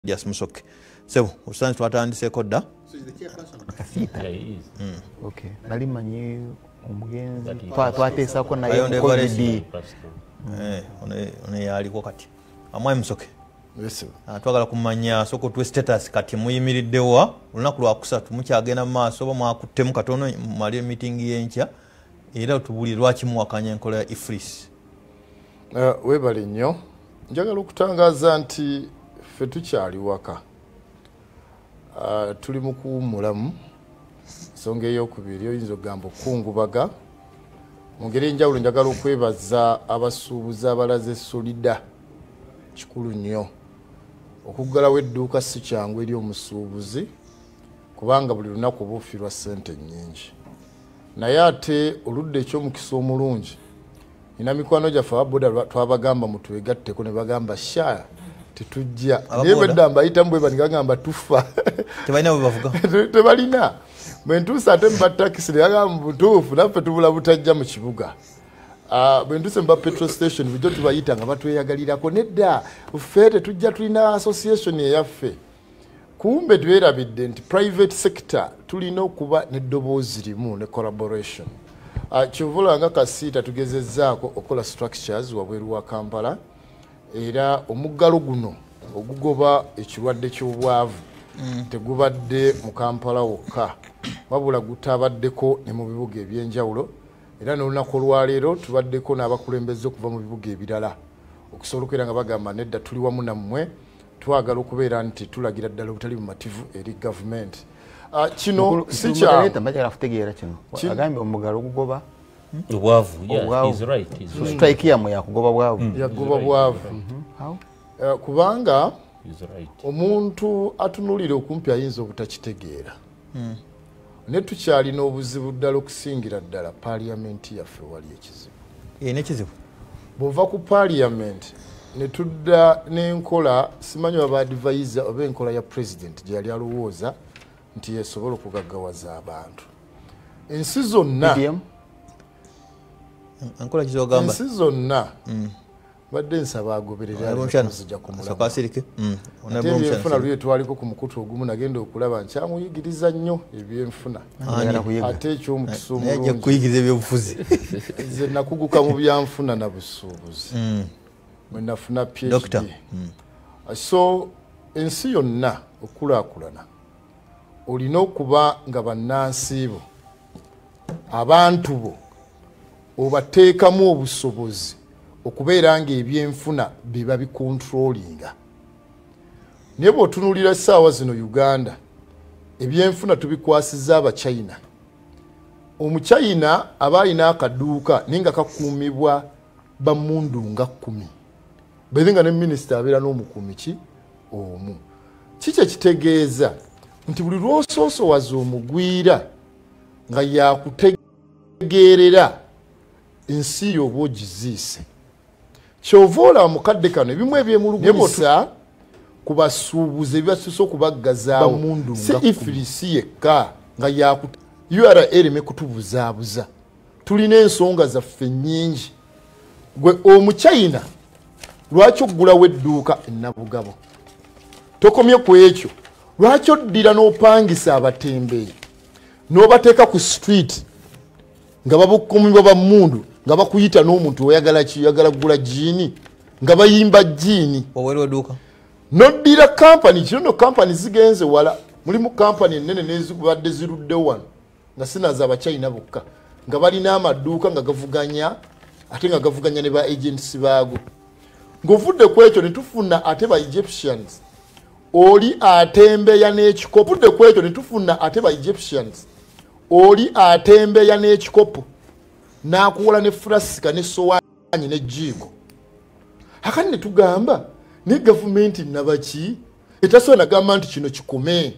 Just Musoke. So, usanzi twatandise kodda. So is the chairperson? Yeah, he is. Okay. Nali manyi omugenzi twateesako naye Ayonde COVID. One yaliko kati. Amwayi Musoke. Yes. Twagala kumanya soko twe status kati muyimiriddewa olunaku lwakusatu mukyagenda mu maaso oba mwakuttemu katono mali meeting y'enkya era tubuli lwaki muwakanya enkola ya IFRIS. Webale nnyo. Njagala okutangaza nti ffe tukyali waka. Tuli mu kuwummulamu. Ensonga ey'okubiri oyinza okugamba okungubaga. Mu ngeri enjawulo njagala okwebaza abasuubuzi abalaze Solida. Kikulu nnyo. Okuggalawo edduuka si kyangu eri omusuubuzi kubanga buli lunaku buufirwa ssente nnyingi. Naye ate oludde eky'omukisa omulungi nina mikwano gyaffe ababoda twabagamba mutwegatteko ne bagamba sha tetujja naye bwedda mbayitamu bwe banigagamba tufa Tebalina bwe bavuga. Tebalina bwe ntuusa ate mba takisi ne bagamba butuufu naffe tubula butajja mu kibuga. Bwe ntuuse mba petrol station bulijjo tubayita nga batweyagalirako nedda ffe tetujja tulina association eyaffe. Kumbe twerabidde nti private sector tulina okuba n'eddoboozi limu ne collaboration. Kyovula nga kasiita tugezezzaako okola structures wabweru wa Kampala era omuggalo guno ogugoba ekirwadde ky'obwavu tegubadde mu Kampala wokka wabula gutabaddeko ne mu bibuga ebyenjawulo era n'olunaku olwaleero tubaddeko n'abakulembeze okuva mu bibuga ebirala okusobola okubeera nga bagamba nedda tuli wamu nammwe twagala okubeera nti tulagira ddala obutali bumativu eri gavumenti. Kino si kyangu mbagala kutegeera kino agambye omugalo ogugoba Obwavu, yeah, he's right. strike yamwe yakugoba bwavu yagoba bwavu kubanga He's right. omuntu atunulira okumpi ayinza obutakitegeera ne tukyalina obuzibu ddala okusingira ddala paaliyamenti yaffe wali ekizibu. N'ekizibu. Bw'ova ku paaliyamenti ne tudda n'enkola simanyi waba advisor oba enkola ya president gye yali alowooza nti yesobola okugaggawaza abantu. Ensi zonna Enkola kizogamba. ensi zonna badde nsaba agoberera okuzija ku mulamwa. Sakasirike. Ate ebyenfuna lwe twaliko ku mukutu ogumu nagenda okulaba nkyamuyigiriza nnyo ebyenfuna. Ate eky'omukisa Najja omulungi kuyigiriza ebyobufuzi. nze nakuguka mu byanfuna na busuubuzi. Mwe nafuna PhD. Doctor. So ensi yonna okulaakulana olina okuba nga bannansi bo abantu bo obateekamu obusobozi okubeera nga ebyenfuna biba bikontrolinga. Naye bw'otunuulira essaawa zino Uganda ebyenfuna tubikwasiza Abachina. Omuchina aba alina akaduuka naye nga kakuumibwa bammundu nga 10 bere nga ne minisita abeera n'omukuumi ki omu. Kiki ekitegeeza nti buli lw'osoosowaza omugwira nga yakutegeerera ensi yo oba ogiziise. Kyova olaba mukadde kano ebimu ebyemulugumisa ku basuubuzi ebibasuuse okubaggazaawo si IFRIS yekka nga URA ereme kutubuzaabuza. Tulina ensonga zaffe nnyingi. Gwe Omuchina lwaki oggulawo edduuka ennabugabo? Tokomye ku ekyo. Lwaki oddira n'opangisa abatembeeyi n'obateeka ku street nga babukumibwa bammundu nga bakuyita n'omuntu oyagala kiyagala kugula jiini nga bayimba jiini Owerwa duka. n'oddira kampani kino kampani zigenze wala mulimu kampani ennene n'ezibadde zirudde wano nga sinaza Abachina bokka nga balina amaduuka nga gavuganya ate nga gavuganya ne ba agents baago. Ng'ovudde ku ekyo ne tufuna ate ba Egyptians oli atembeya n'ekikopo. Ovudde ku ekyo ne tufuna ate ba Egyptians oli atembeya n'ekikopo n'akuwola ne flasika ne sowaanyi ne jjiiko. Akati ne tugamba ne gavumenti nabaki etasobola nagamba nti kino kikome.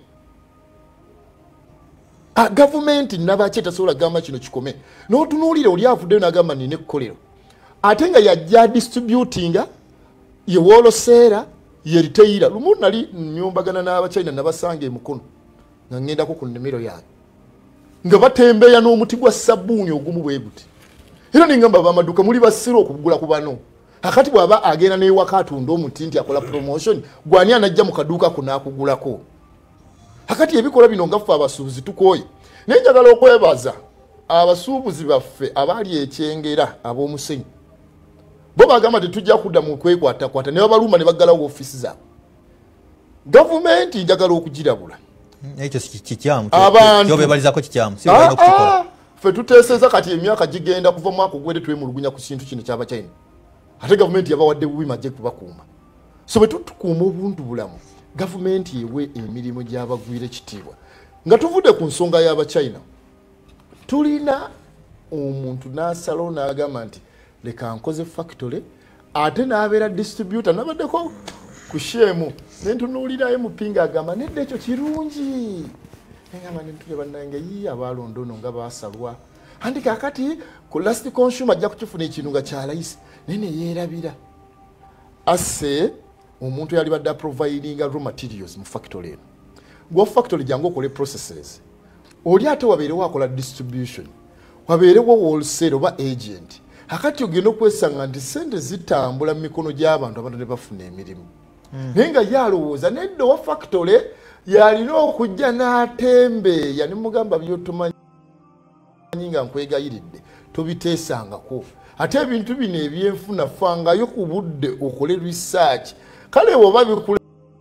Gavumenti nabaki etasobola gamba kino kikome. N'otunuulira oli avuddeyo n'agamba nina ekkolero ate nga yajja distributinga ye wooloseera ye riteira. Lumu nali nyombagana n'Abachina nabasanga emukono nga ngendako ku nnimiro yange nga batembeya n'omuti gwa sabbuuni ogumu bwe guti. Era ningamba bamaduka muli basira okugula ku bano Kakati bwaba agenda n'ewaka atunda omuti nti akola promotion gwani anajja mu kaduuka kunaakugulako. Kakati ebikola bino nga ffe abasuubuzi tukooye. Naye njagala okwebaza abasuubuzi baffe abaali ekyengera ab'omusenyu. Bo bagamba tetujja kudda mu kwekwatakwata ne babaluma ne baggalawo ofiisi zaabwe. Gavumenti njagala okugirabula. Ekyo kikyamu kyobebalizako kikyamu si balina okukikola. Ffe tuteeseza kati emyaka gigenda kuva mu mwaka ogwedde twemulugunya ku kintu kino kyaba China. Ate gavumenti yabawadde bubi majje kubakuuma. So bwe tutukuuma obuntu bulamu, gavumenti ewe emirimu gy'abagwire kitiibwa. Nga tuvudde ku nsonga y'aba China, tulina omuntu n'asalawo n'agamba nti leka nkoze factory ate n'abeera distributor n'abaddeko ku shemu nentunuulirayo mupinga agamba nedda ekyo kirungi engamba nentule bannange yi abalonda ono nga baasalwa andi kakati ku last consumer ajja kukifuna ekintu nga kyalayisi naye ne yeerabira asse omuntu yali badde providinga raw materials mu factory eno gwa factory jangu okole processes oli ate wabeerewo akola distribution wabeerewo wholesale oba agent akati ogenda okwesanga nti sente zitambula mu mikono gy'abantu abantu ne bafuna emirimu naye nga yalowooza nedda wa factory yalina okujja n'atembeeya ne mugamba byotomanyi nga nkwegayiridde tobiteesangako ate ebintu bino ebyenfuna fangayo ku budde okole research kale oba bikule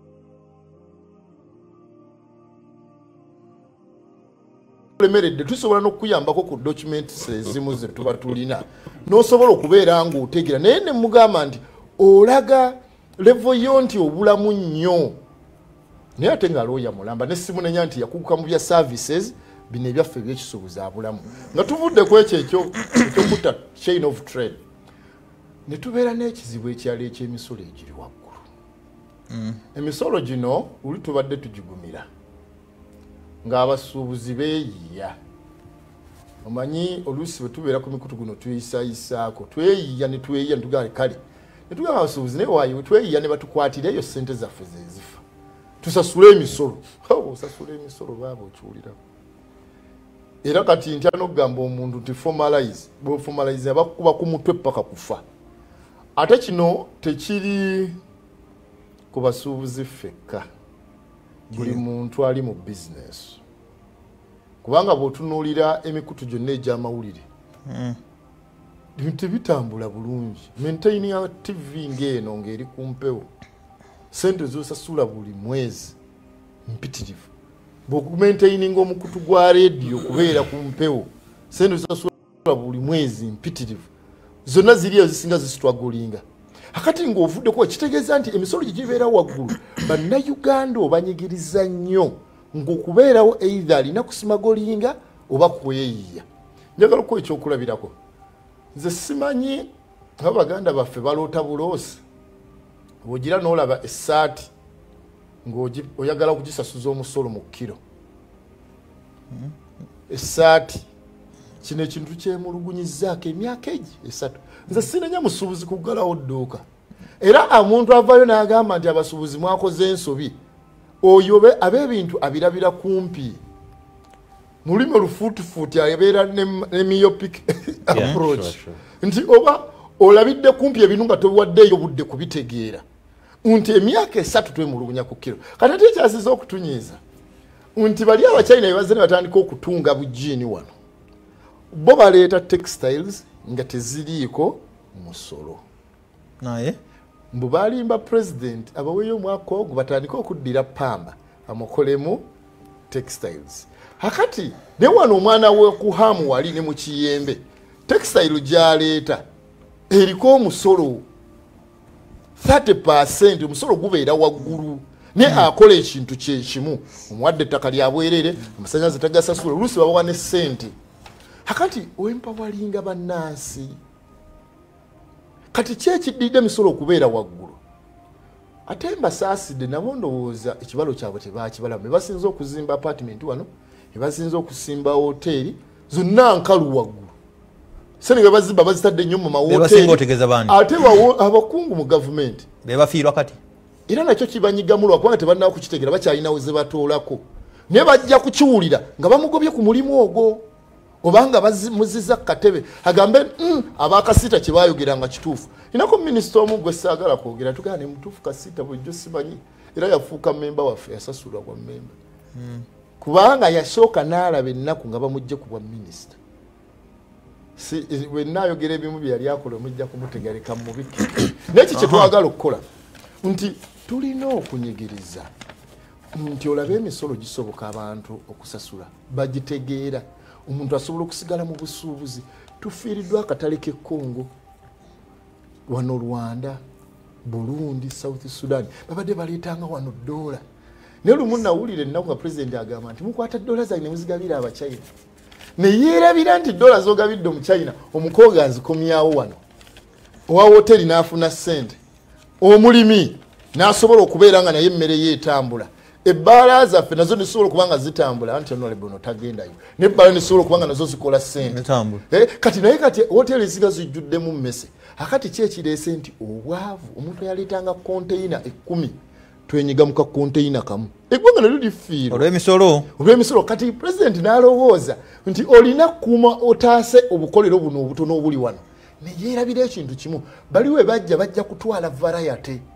lemeredde tusobola n'okuyambako ku documents ezimu ze tuba tulina n'osobola okubeera ng'otegeera naye ne mugamba nti olaga level yo nti obulamu nnyo naye ate nga looya mulamba ne simunenya nti yakuguka mu bya services bino ebyaffe ebyekisuubuzi abulamu nga tuvudde ku ekyo ekyokutta chain of trade ne tubeera n'ekizibu ekyali eky'emisolo egiri waggulu emisolo gino luli tubadde tugigumira ng'abasuubuzi beeyiya omanyi oluusi bwe tubeera ku mikutu guno tuyisayisaako tweyiya ne tweyiya ne tugamba kale ne tugamba abasuubuzi naye waayo tweyiya ne batukwatireyo ssente zaffe zezifa tusasule emisolo osasula emisolo baaba okiwulirako era kati ntya n'okugamba omuntu nti formalize bw'oformalize abakuba ku mutwe paka kufa ate kino tekiri ku basuubuzi ffekka buli muntu ali mu business kubanga bw'otunuulira emikutu gyonna egy'amawulire bintu bitambula bulungi maintaining TV ng'eno ng'eri ku mpewo sente z'osasula buli mwezi mpitirivu bw'okumaintaininga omukutu gwa rediyo kubeera ku mpewo sente z'osasula buli mwezi mpitirivu zonna ziriyo zisinga zisitwagolinga akati ng'ovuddeko kitegeeza nti emisolo gye gibeera waggulu bannayuganda obanyigiriza nnyo ng'okubeerawo either alina kusimagolinga oba kweyiya njagala okuwa ekyokulabirako nze simanyi abaganda baffe baloota buloosi bw'ogira n'olaba essaati ng'oyagala okugisasuza omusolo mu kiro essaati kino ekintu kyemulugunyizaako emyaka egi esatu nze sinenya musuubuzi kuggalawo dduuka era omuntu avayo n'agamba nti abasuubuzi mwakoze ensobi oyo ab'ebintu abirabira kumpi mu lulimi olufuutifuuti abeera ne myopic approach nti oba olabidde kumpi ebintu nga tobiwaddeeyo budde kubitegeera nti emyaka esatu twemulugunya ku kiro kati ate ekyasiza okutunyiiza nti bali abachina bebaze ne batandika okutunga bujiini wano bo baleeta textiles nga teziriiko musolo naye mbu balimba president abaweeyo omwaka ogwo batandika okuddira pamba amukolemu textiles hakati ne wano omwana we ku hamu wali ne mu kiyembe textile gyaleeta eriko omusolo 30% omusolo gubeera waggulu ne akola ekintu kyekimu omuwadde ettaka lyabwerere amasannyalaze tagasasula oluusi babawa ne ssente hakati wempawalinga bannansi kati kyekiddiridde emisolo okubeera waggulu ate mbasaasidde nabo ndowooza ekibalo kyabwe tebakibalamu ebasinza okuzimba apartment wano ebasinza okusimba hoteeri zonna nkalu waggulu sente bazimba bazitadde nnyo mu mawoteeri ate abakungu mu gavumenti bebafiirwa kati era nakyo kibanyigamu lwakubanga tebannaba kukitegeera bakyalinawo ze batoolako naye bajja kukiwulira nga bamugobye ku mulimu ogwo obanga bazimuziza katebe agambe abakasita kibayogeranga kituufu inako minisita omu gwe saagala kwogera tugane mutuufu kasita bwejjo simanyi era yafuuka memba waffe yasasulwa kwa memba kubanga yasooka n'alaba ennaku nga bamugje ku bwa minisita we naayogera ebimu bye yali akola omujja kumutegereka mu biki n'eki kye twagala okukola nti tulina okunyigiriza nti olabe emisolo gisoboka abantu okusasula bagitegeera omuntu asobola okusigala mu busuubuzi tufiiriddwa akatale k'Ekongo wano Rwanda Burundi South Sudan babadde baleetanga wano dola naye lumu nawulira ennaku nga pulezidenti agamba nti mukwata dola zange ne muzigabira abachina ne yeerabira nti dola zogabidde mu China omukooga nzikomyawo wano owa hoteri n'afuna ssente omulimi n'asobola okubeera nga naye emmere yeetambula ebbaala zaffe nazo nisobola okuba nga zitambula anti honorable no tagendayo n'ebbaala nisobola okuba nga nazo zikola ssente kati naye kati hoteri ziga zijjuddemu mmese akati kyekireese nti obwavu omuntu yaleetanga konteyina 10 twenyiga muka konteyina kamu eggwanga nalyo lifiirwa olw'emisolo kati pulezidenti n'alowooza nti olina kuuma otaase obukolero buno obutono obuli wano ne yeerabira ekintu kimu baliwe bajja kutwala varayate